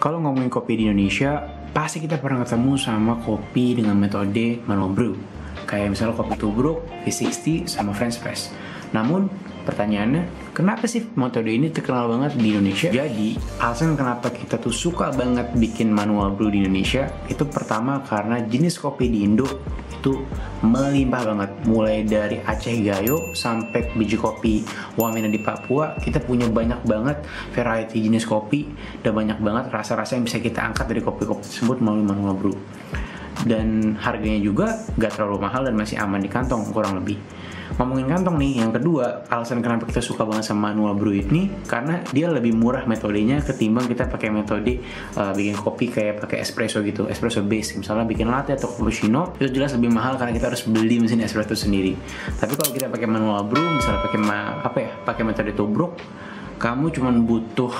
Kalau ngomongin kopi di Indonesia, pasti kita pernah ketemu sama kopi dengan metode manual brew. Kayak misalnya kopi tubruk, V60, sama French press. Namun, pertanyaannya, kenapa sih metode ini terkenal banget di Indonesia? Jadi, alasan kenapa kita tuh suka banget bikin manual brew di Indonesia, itu pertama karena jenis kopi di Indo itu melimpah banget. Mulai dari Aceh Gayo sampai biji kopi Wamena di Papua, kita punya banyak banget variety jenis kopi dan banyak banget rasa-rasa yang bisa kita angkat dari kopi-kopi tersebut melalui manual brew. Dan harganya juga gak terlalu mahal dan masih aman di kantong kurang lebih. Ngomongin kantong nih, yang kedua alasan kenapa kita suka banget sama manual brew ini karena dia lebih murah metodenya ketimbang kita pakai metode bikin kopi kayak pakai espresso gitu, espresso base. Misalnya bikin latte atau cappuccino itu jelas lebih mahal karena kita harus beli mesin espresso sendiri. Tapi kalau kita pakai manual brew, misalnya pakai metode tubruk, kamu cuman butuh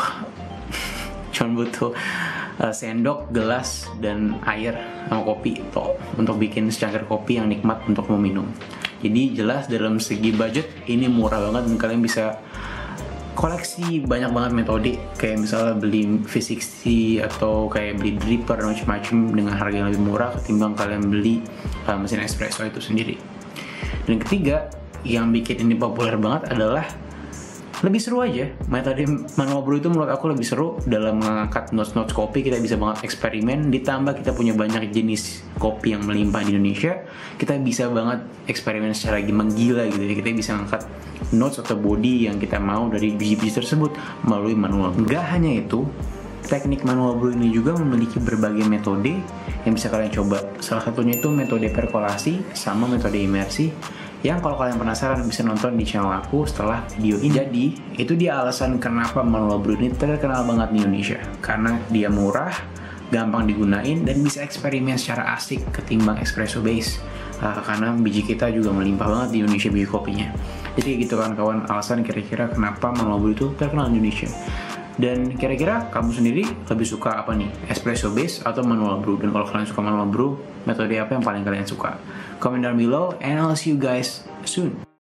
sendok, gelas, dan air sama kopi toh, untuk bikin secangkir kopi yang nikmat untuk meminum. Jadi jelas dalam segi budget ini murah banget dan kalian bisa koleksi banyak banget metode kayak misalnya beli V60 atau kayak beli dripper dan macam-macam dengan harga yang lebih murah ketimbang kalian beli mesin espresso itu sendiri. Dan ketiga yang bikin ini populer banget adalah lebih seru aja. Metode manual brew itu menurut aku lebih seru dalam mengangkat notes kopi. Kita bisa banget eksperimen, ditambah kita punya banyak jenis kopi yang melimpah di Indonesia, kita bisa banget eksperimen secara menggila gitu ya. Kita bisa ngangkat notes atau body yang kita mau dari biji-biji tersebut melalui manual brew. Gak hanya itu, teknik manual brew ini juga memiliki berbagai metode yang bisa kalian coba. Salah satunya itu metode perkolasi sama metode imersi, yang kalau kalian penasaran bisa nonton di channel aku setelah video ini. Jadi, itu dia alasan kenapa manual brew ini terkenal banget di Indonesia. Karena dia murah, gampang digunain, dan bisa eksperimen secara asik ketimbang espresso base. Karena biji kita juga melimpah banget di Indonesia biji kopinya. Jadi gitu kan kawan, alasan kira-kira kenapa manual brew itu terkenal di Indonesia. Dan kira-kira kamu sendiri lebih suka apa nih? Espresso base atau manual brew? Dan kalau kalian suka manual brew, metode apa yang paling kalian suka? Comment down below and I'll see you guys soon.